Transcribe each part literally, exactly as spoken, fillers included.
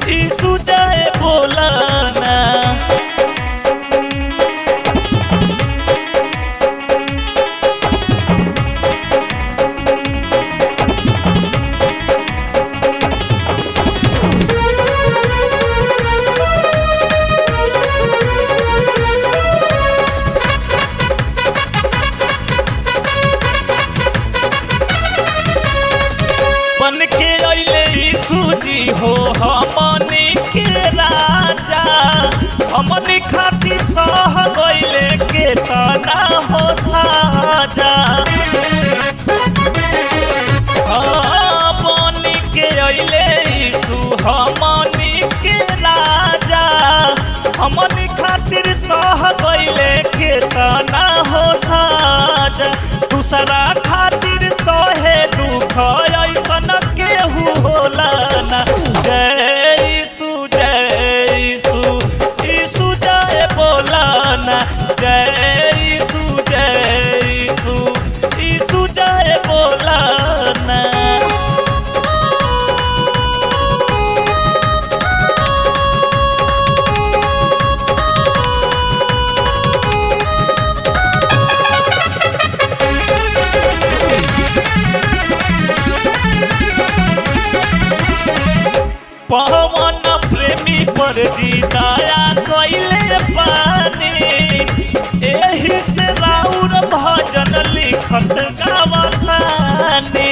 यीशु जय बोलना। बन के अइले यीशु जी हो हमनी के राजा, हमनी खातिर सह गइले केतना हो साजा। हाँ बन के अइले यीशु हमनी के राजा, हमनी खातिर सह गइले केतना हो साजा। दूसरा खातिर सहे दुख ऐसन केहू होला ना। जय यीशु जय यीशु यीशु जय बोलना। जय यीशु जय यीशु यीशु जय बोलना। पवन प्रेमी पर जी दया कइले पानी, एही से राउर भजन लिखत गावतानी।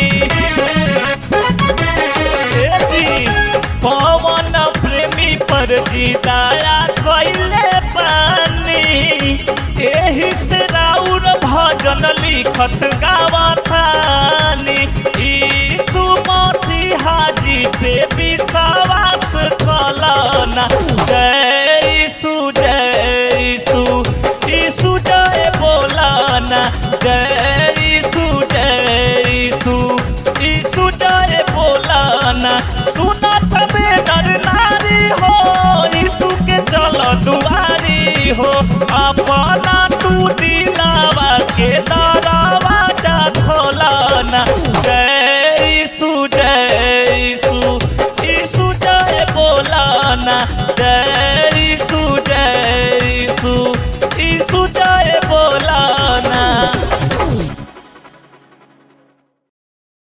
ए जी पवन प्रेमी पर जी दया कइले पानी, एही से राउर भजन लिखत गावतानी। यीशु मसीहा जी पे विश्वास कलना। जय यीशु जय यीशु यीशु जय बोलना। जय यीशु जय यीशु यीशु जय बोलना। सुना तबे नर नारी हो यीशु के चल दुआरी हो, अपना तू दिलावा के